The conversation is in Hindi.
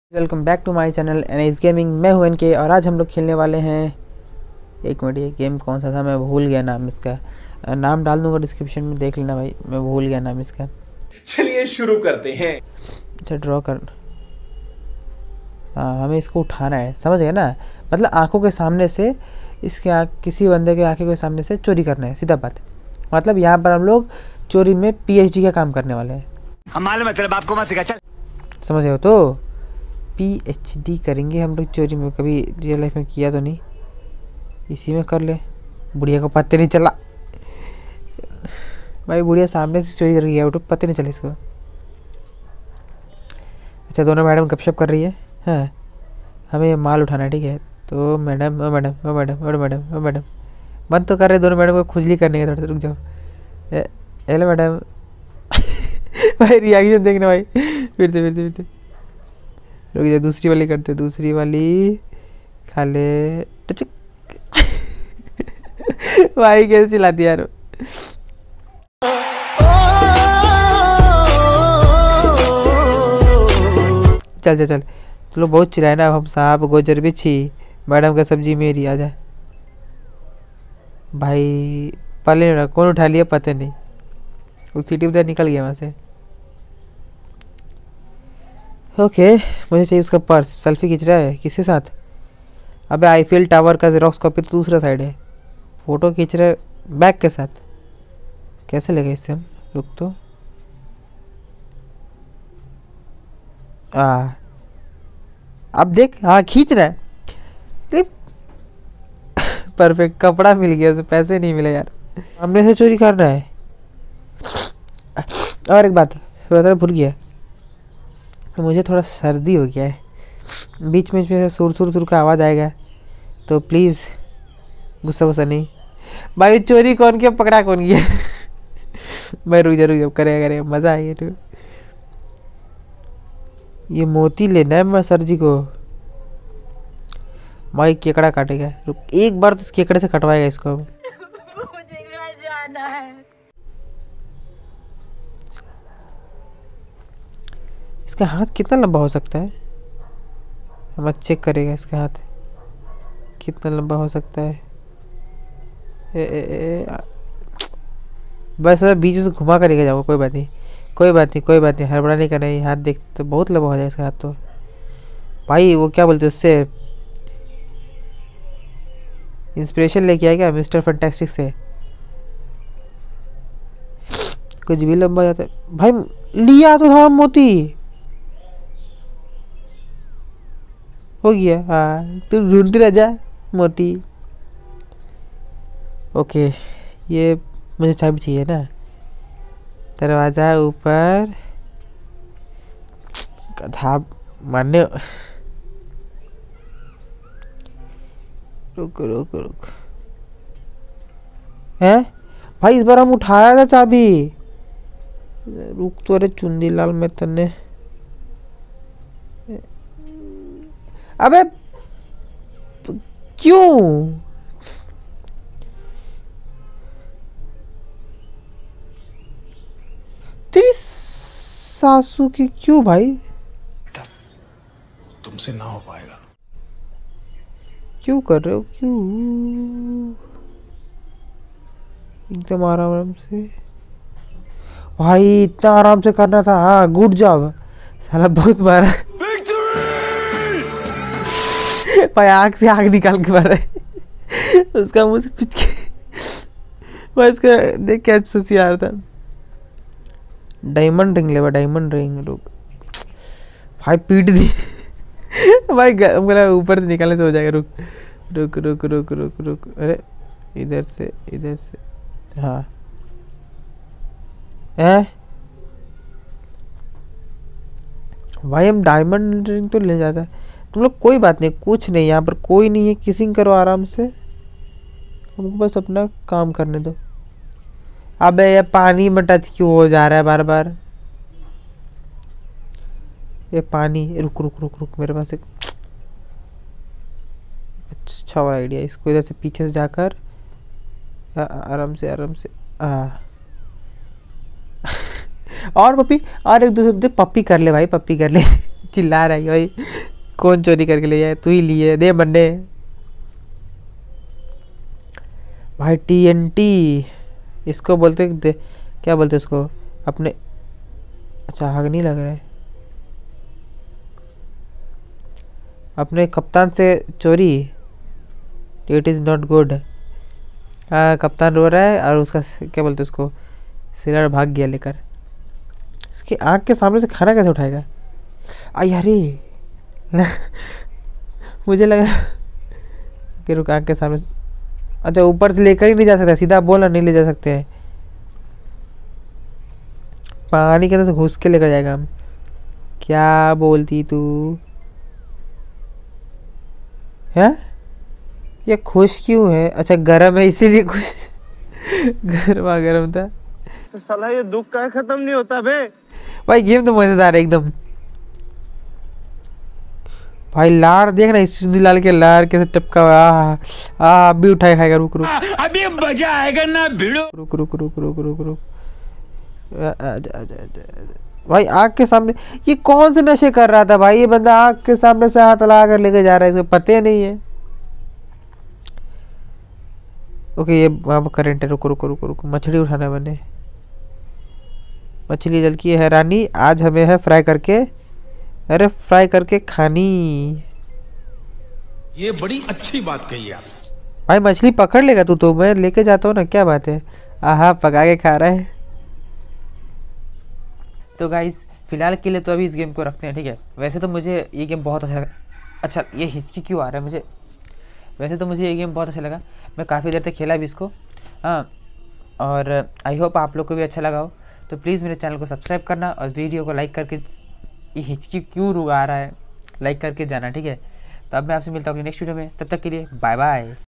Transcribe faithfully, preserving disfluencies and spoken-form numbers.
Welcome back to my channel NS gaming. मैं हूं एनके और आज हम लोग खेलने वाले हैं। एक मिनट, ये गेम कौन सा था? मैं भूल गया नाम इसका। नाम डाल दूंगा डिस्क्रिप्शन में, देख लेना भाई। मैं भूल गया नाम इसका। चलिए शुरू करते हैं। अच्छा, ड्रॉ कर। हाँ, हमें इसको उठाना है, समझ गए ना? मतलब आंखों के सामने से इसके आँख, किसी बंदे के आंखों के सामने से चोरी करना है, सीधा बात। मतलब यहाँ पर हम लोग चोरी में पीएचडी का काम करने वाले हैं। हमारे मतलब आपको मत सिखा, चल। समझ गए हो? तो पीएचडी करेंगे हम लोग चोरी में। कभी रियल लाइफ में किया तो नहीं, इसी में कर ले। बुढ़िया को पता नहीं चला भाई, बुढ़िया सामने से चोरी कर गया, उठो, पता नहीं चला इसको। अच्छा, दोनों मैडम गपशप कर रही है। हाँ, हमें ये माल उठाना है, ठीक है? तो मैडम ओ मैडम ओ मैडम ओ मैडम ओ मैडम बंद तो कर रहे दोनों मैडम को, खुजली करने के। थोड़ा रुक जाओ। हेलो मैडम भाई रिएक्शन देखना भाई। फिर से फिर से फिर से रुक जा, दूसरी वाली करते, दूसरी वाली खा ले। टचक भाई कैसे चिल्लाती यार। चल चल चल, चलो बहुत चिल्लाए ना। अब हम सांप गोजर बिच्छी, मैडम का सब्जी मेरी। आ जा भाई। पहले ना कौन उठा लिया पता नहीं, उस सीटी उधर निकल गया वहाँ से। ओके, मुझे चाहिए उसका पर्स। सेल्फी खींच रहा है किसके साथ? अबे आईफिल टावर का जेरोक्स कॉपी तो दूसरा साइड है। फोटो खींच रहा है बैग के साथ। कैसे लगे इससे हम? रुक तो। आ अब देख, हाँ खींच रहा है। परफेक्ट, कपड़ा मिल गया उसे, पैसे नहीं मिले यार। हमने से चोरी करना है। और एक बात बता, भूल गया, मुझे थोड़ा सर्दी हो गया है। बीच में में सुर सुर सुर का आवाज़ आएगा तो प्लीज़ गुस्सा वुस्सा नहीं। भाई चोरी कौन किया, पकड़ा कौन किया? भाई रुक जा रुक जा, करेगा करेगा, मज़ा आएगा। तो ये मोती लेना है मैं सर जी को। भाई केकड़ा काटेगा, रुक एक बार तो इस केकड़े से कटवाएगा इसको। मुझे घर जाना है। इसका हाथ कितना लंबा हो सकता है? हम चेक करेगा इसका हाथ कितना लंबा हो सकता है। ए, ए, ए, आ, बस बीच में से घुमा करेगा जाओ। कोई बात नहीं कोई बात नहीं कोई बात नहीं, हड़बड़ा नहीं करना। ये हाथ देख तो बहुत लंबा हो जाएगा इसका हाथ। तो भाई वो क्या बोलते हैं उससे, इंस्पिरेशन लेके आएगा मिस्टर फैंटास्टिक से। कुछ भी लंबा हो जाता है भाई। लिया तो था मोती, हो गया। हाँ, तू ढूंढती रह जा मोती। ओके, ये मुझे चाबी चाहिए ना। दरवाज़ा ऊपर, गधा मारने। रुक रुक रुक, हैं भाई? इस बार हम उठाया था चाबी। रुक तो, अरे चुंदी लाल में तन्ने। अबे क्यों? तेरी सासू की क्यों भाई? तुमसे ना हो पाएगा। क्यों कर रहे हो, क्यों? एकदम आराम आराम से भाई, इतना आराम से करना था। हाँ गुड जॉब। साला बहुत मारा भाई, आग से आग निकाल के मारा है उसका मुंह से पिच के। भाई इसका देख क्या ससी आ रहा था। डायमंड रिंग ले, डायमंड रिंग। रुक भाई, पीट दी भाई, मेरा ऊपर से निकालने से हो जाएगा। रुक रुक रुक रुक रुक रुक अरे इधर से इधर से। हाँ है भाई, हम डायमंड रिंग तो ले जाता है तुम लोग। कोई बात नहीं, कुछ नहीं, यहाँ पर कोई नहीं है। किसिंग करो आराम से, हमको बस अपना काम करने दो। अबे ये पानी में टच क्यों हो जा रहा है बार बार? ये पानी, रुक रुक रुक रुक, मेरे पास एक अच्छा वाला आइडिया। इसको इधर से पीछे से जाकर आराम से आराम से आ और पप्पी, और एक दूसरे पप्पी कर ले भाई, पप्पी कर ले चिल्ला रहा है भाई, कौन चोरी करके ले जाए? तू ही लिए, दे बंदे भाई। टी एन टी इसको बोलते दे, क्या बोलते इसको अपने, अच्छा आग नहीं लग रहा है। अपने कप्तान से चोरी, इट इज़ नॉट गुड। कप्तान रो रहा है और उसका क्या बोलते उसको सिलर भाग गया लेकर। इसकी आँख के सामने से खाना कैसे उठाएगा? आई अरे मुझे लगा कि रुक, आँख के सामने, अच्छा ऊपर से लेकर ही नहीं जा सकता, सीधा बोला नहीं ले जा सकते हैं, पानी के अंदर से घुस के लेकर जाएगा हम। क्या बोलती तू है? ये खुश क्यों है? अच्छा गर्म है इसीलिए खुश गर्मा गर्म था। साला ये दुख का खत्म नहीं होता बे। भाई गेम तो मजेदार है एकदम। भाई लार देख ना, इस लाल के लार कैसे टपका हुआ। आ आ अभी उठाए खाएगा। रुक रुक अभी मजा आएगा ना भिड़ो। रुक रुक रुक रुक रुक रुक आजा आजा आजा। भाई आँख के सामने ये कौन से नशे कर रहा था भाई? ये बंदा आँख के सामने से हाथ ला कर लेके जा रहा है, इसको पता नहीं है। ओके ये वहाँ पर करंट है। रुको रुको रुको रुको, मछली उठाना है मैंने। मछली जल की है रानी, आज हमें है फ्राई करके, अरे फ्राई करके खानी। ये बड़ी अच्छी बात कही आप। भाई मछली पकड़ लेगा तू तो, मैं लेके जाता हूँ ना, क्या बात है। आहा पका के खा रहा है। तो गाइस फिलहाल के लिए तो अभी इस गेम को रखते हैं, ठीक है। वैसे तो मुझे ये गेम बहुत अच्छा लगा। अच्छा ये हिस्ट्री क्यों आ रहा है मुझे? वैसे तो मुझे ये गेम बहुत अच्छा लगा, मैं काफ़ी देर तक खेला भी इसको, हाँ। और आई होप आप लोग को भी अच्छा लगा हो। तो प्लीज़ मेरे चैनल को सब्सक्राइब करना और वीडियो को लाइक करके, ये हिचकी क्यों रुक आ रहा है, लाइक करके जाना, ठीक है। तो अब मैं आपसे मिलता हूँ नेक्स्ट वीडियो में, तब तक के लिए बाय बाय।